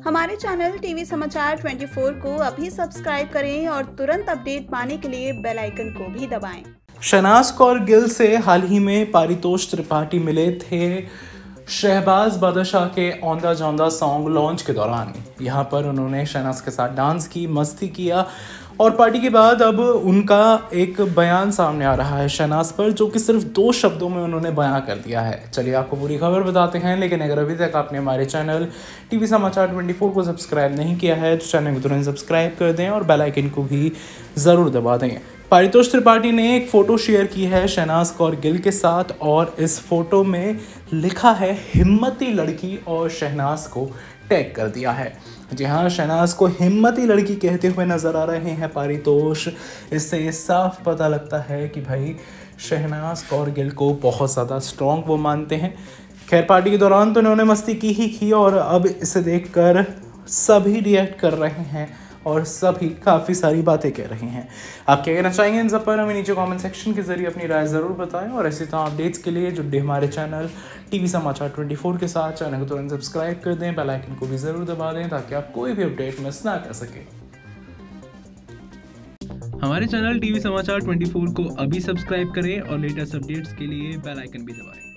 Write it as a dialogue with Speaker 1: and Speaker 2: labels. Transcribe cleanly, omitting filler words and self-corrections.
Speaker 1: हमारे channel TV समाचार 24 को अभी सब्सक्राइब करें और तुरंत अपडेट पाने के लिए बेल आइकन को भी दबाएं।
Speaker 2: शहनाज कौर गिल से हाल ही में पारितोष त्रिपाठी मिले थे शहबाज बादशाह के औंधा जौंधा सॉन्ग लॉन्च के दौरान। यहाँ पर उन्होंने शहनाज के साथ डांस की, मस्ती किया और पार्टी के बाद अब उनका एक बयान सामने आ रहा है शहनाज पर, जो कि सिर्फ 2 शब्दों में उन्होंने बयान कर दिया है। चलिए आपको पूरी खबर बताते हैं, लेकिन अगर अभी तक आपने हमारे चैनल टीवी समाचार 24 को सब्सक्राइब नहीं किया है तो चैनल को तुरंत सब्सक्राइब कर दें और बेल आइकन को भी ज़रूर दबा दें। पारितोष त्रिपाठी ने एक फ़ोटो शेयर की है शहनाज कौर गिल के साथ और इस फोटो में लिखा है हिम्मती लड़की और शहनाज को टैग कर दिया है। जी हाँ, शहनाज को हिम्मती लड़की कहते हुए नज़र आ रहे हैं पारितोष। इससे साफ पता लगता है कि भाई शहनाज कौर गिल को बहुत ज़्यादा स्ट्रॉन्ग वो मानते हैं। खैर, पार्टी के दौरान तो उन्होंने मस्ती की ही की और अब इसे देखकर सभी रिएक्ट कर रहे हैं और सभी काफ़ी सारी बातें कह रहे हैं। आप क्या कहना चाहेंगे इन सब पर हमें नीचे कमेंट सेक्शन के जरिए अपनी राय ज़रूर बताएं और ऐसे तरह अपडेट्स के लिए जुड़े हमारे चैनल टीवी समाचार 24 के साथ। चैनल को तुरंत सब्सक्राइब कर दें, बेल आइकन को भी ज़रूर दबा दें ताकि आप कोई भी अपडेट मिस ना कर सकें।
Speaker 3: हमारे चैनल टीवी समाचार 24 को अभी सब्सक्राइब करें और लेटेस्ट अपडेट्स के लिए बेल आइकन भी दबाएं।